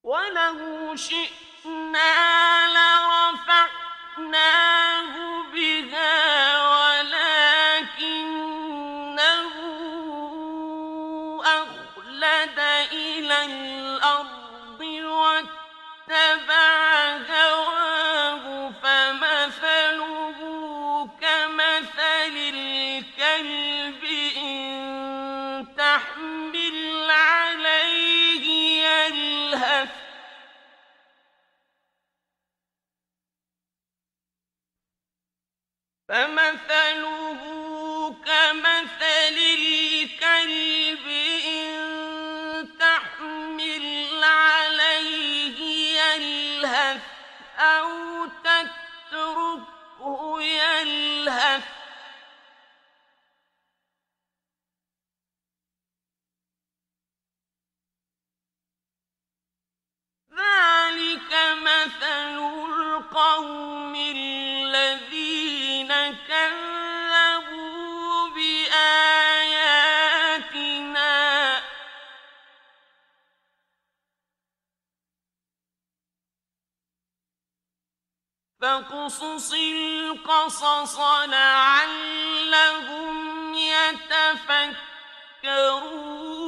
وَلَوْ شِئْنَا لَرَفَعْنَاهُ بِهَا وَلَكِنَّهُ أَخْلَدَ إِلَى الْأَرْضِ وَاتَّبَعَ هَوَاهُ فَمَثَلُهُ كَمَثَلِ الْكَلْبِ إِن تَحْمِلْ عَلَيْهِ يَلْهَثْ أَوْ تَتْرُكْهُ يَلْهَث ذَلِكَ مَثَلُ الْقَوْمِ الَّذِينَ كَذَّبُوا بِآيَاتِنَا فاقصص القصص لعلهم يتفكرون